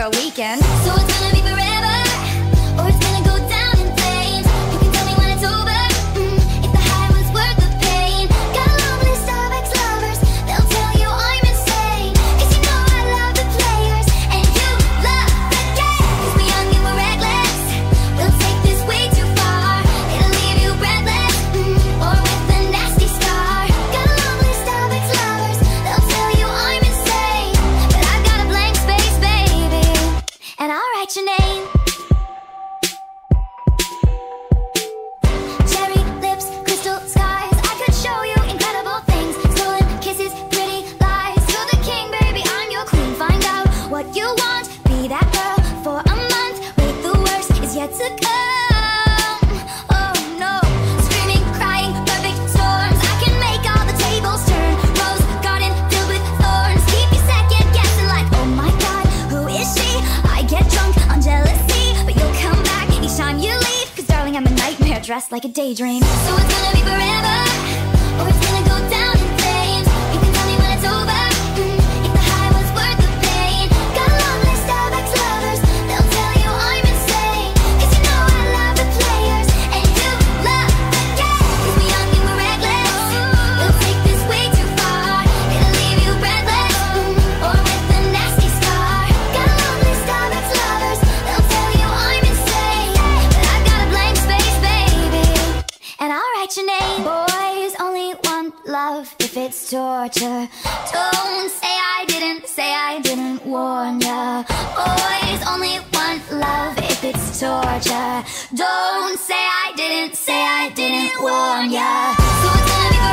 a weekend. So it's gonna be forever, or it's gonna go down in flames. You can tell me when it's over, if the high was worth the pain. Got a long list of ex-lovers, they'll tell you I'm insane. 'Cause you know I love the players, and you love the game. 'Cause we're young and we're reckless, we'll take this way too far. It'll leave you breathless, or with a nasty scar. Got a long list of ex-lovers, they'll tell you I'm insane. But I've got a blank space, baby, and I'll write your name. Cherry lips, crystal skies, I could show you incredible things. Stolen kisses, pretty lies. You're the king, baby, I'm your queen. Find out what you want, be that girl for a month. Wait, the worst is yet to come. Oh no, screaming, crying, perfect storms. I can make all the tables turn. Rose garden filled with thorns. Keep you second guessing like, oh my god, who is she? I get drunk on jealousy, but you'll come back each time you leave. 'Cause darling, I'm a nightmare dressed like a daydream. So it's gonna be forever, or it's gonna go down in flames. You can tell me when it's over, if the high was worth the pain. Got a long list of ex-lovers, they'll tell you I'm insane. 'Cause you know I love the players, and you love the game. 'Cause we're young and we're reckless, we'll take this way too far. It'll leave you breathless, or with a nasty scar. Got a long list of ex-lovers, they'll tell you I'm insane. But I've got a blank space, baby, and I'll write your name. Boys only want love if it's torture. Don't say I didn't warn ya. Boys only want love if it's torture. Don't say I didn't warn ya. So it's gonna be